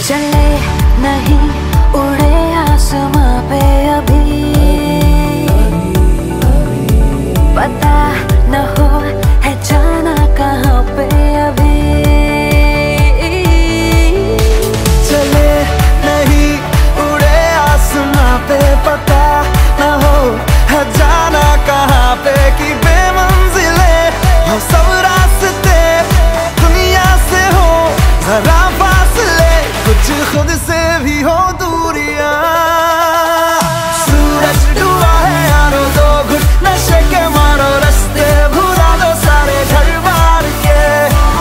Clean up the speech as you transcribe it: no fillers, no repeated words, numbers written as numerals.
चले नहीं उड़े आसमां पे अभी, पता न हो है जाना कहाँ पे अभी। चले नहीं उड़े आसमां पे, पता न हो है जाना कहाँ पे, कि बेमंजिले हो सब रास्ते, दुनिया से हो जरा फासले, कुछ खुद से भी हो।